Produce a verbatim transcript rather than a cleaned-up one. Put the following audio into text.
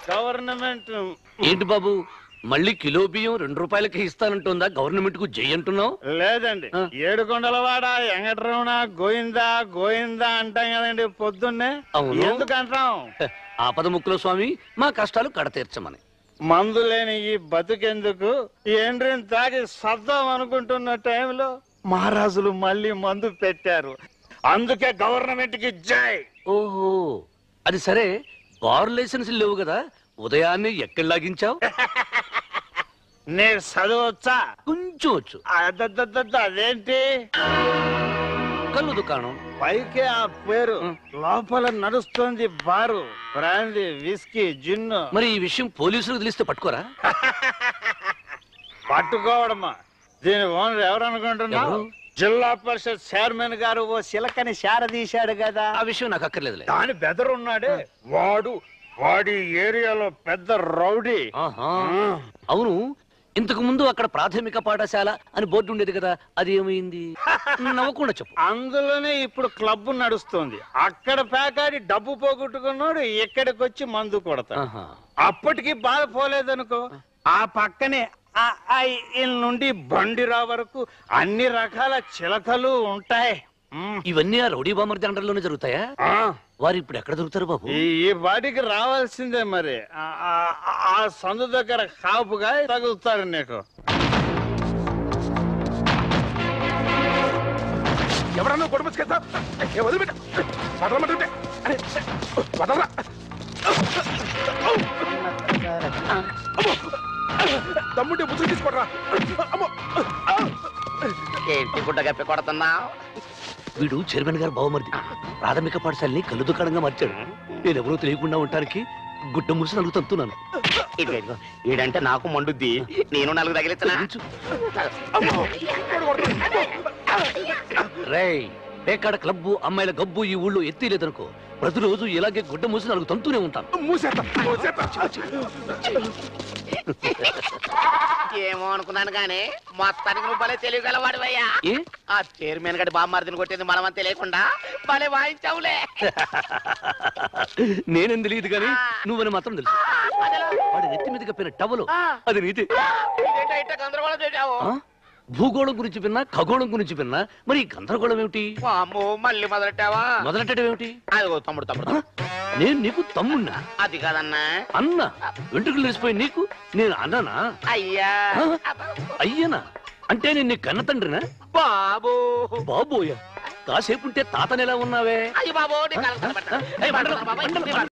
Government ఏంటి బాబు మళ్ళీ kilo బియ్యం రెండు రూపాయలకి ఇస్తానంటుందా గవర్నమెంట్ కు జై అంటున్నావు? లేదండి, ఏడుకొండలవాడ వెంకటరమణ గోయిందా గోయిందా అంటాం కదండి పొద్దున్నే. ఎందుకంటాం? ఆపద ముక్కుల స్వామి మా కష్టాలు కడతీర్చమని. మందు లేని ఈ బతుకెందుకు ఏండ్రిని తాగి సర్దాం అనుకుంటున్న టైంలో మహారాజులు మళ్ళీ మందు పెట్టారు. అందుకే గవర్నమెంట్ కి జై. ఓహో అది సరే, కార్ లైసెన్స్ లేవు కదా, ఉదయాన్నే ఎక్కడ లాగించావు? నేను చదవచ్చా? కొంచెం వచ్చు. అదేంటి? కళ్ళు దుకాణం. పైకే ఆ పేరు, లోపల నడుస్తుంది బారు, బ్రాందీ విస్కీ జిన్ను. మరి ఈ విషయం పోలీసులకు తెలిస్తే పట్టుకోరా? పట్టుకోవడమా? దీని ఓనర్ ఎవరు అనుకుంటున్నావు? జిల్లా పరిషత్ చైర్మన్ గారు ఓ సిలకని శారదీశాడు కదా. ఆ విషయం నాకు అక్కర్లేదు. దాని బెదరున్నాడే వాడు, వాడి ఏరియాలో పెద్ద రౌడీ. అవును, ఇంతకు ముందు అక్కడ ప్రాథమిక పాఠశాల అని బోర్డు ఉండేది కదా, అది ఏమైంది? నవ్వకుండా చెప్పు. అందులోనే ఇప్పుడు క్లబ్ నడుస్తుంది. అక్కడ ప్యాకాడి డబ్బు పోగొట్టుకున్నాడు, ఇక్కడికి వచ్చి మందు కొడతాడు. అప్పటికి బాధ పోలేదనుకో, ఆ పక్కనే నుండి బండిరా వరకు అన్ని రకాల చిలకలు ఉంటాయి. ఇవన్నీ ఆ రౌడీ బామర్ది అండర్లోనే జరుగుతాయా? వారు ఇప్పుడు ఎక్కడ దొరుకుతారు బాబు? ఈ వాడికి రావాల్సిందే మరి. ఆ సందు దగ్గర కాపుగా తగులుతారు నీకు. ఎవరన్నా కొడుపుకెళ్తా వదిలిపెట్ట వదలమంటుంటే వదలరా. తమ్ముంటే ముసుగు తీసుకోడరా. ఏంటి గుడ్డ గప్పి కొడుతున్నా? వీడు చైర్మన్ గారు బావమరిది. ప్రాథమిక పాఠశాలని కళ్ళు దుకాణంగా మార్చాడు. నేను ఎవరో తెలియకుండా ఉండటానికి గుడ్డ ముసి నలుగు తంతున్నాను. ఈడంటే నాకు మండుద్ది, నేను నలుగు తగిలించనా? రేయ్, పేకాడ క్లబ్బు అమ్మాయిల గబ్బు ఈ ఊళ్ళో ఎత్తి లేదనుకో, ప్రతిరోజు ఇలాగే గుడ్డ మూసి నలుగు తంతూనే ఉంటాను. ఏమో అనుకున్నాను గానీ మొత్తానికి నువ్వు భలే తెలియగలవాడివయ్యా. ఆ చైర్మన్ గడి బామ్మార్దిని కొట్టింది మనమని తెలియకుండా భలే వాయించావులే. నేనేం తెలియదు కానీ నువ్వని మాత్రం తెలుసు. వాడి నెత్తి మీద కప్పిన టవలు అది నీతి. గందరగోళం చేశావు. భూగోళం గురించి విన్నా, ఖగోళం గురించి విన్నా, మరి గందరగోళం ఏమిటి? అమ్మో మళ్ళీ మొదలెట్టావా? మొదలెట్టడం ఏమిటి? అదిగో తమ్ముడు తమ్ముడు. నేను నీకు తమ్మున్నా? అది కాదన్నా. అన్నా? వెంట్రుకలు తెలిసిపోయి నీకు నేను అన్నానా? అయ్యా. అయ్యనా అంటే నేను నీ కన్న తండ్రినా? బాబు. బాబోయా? కాసేపుంటే తాతనెలా ఉన్నావే? అయ్యి బాబో.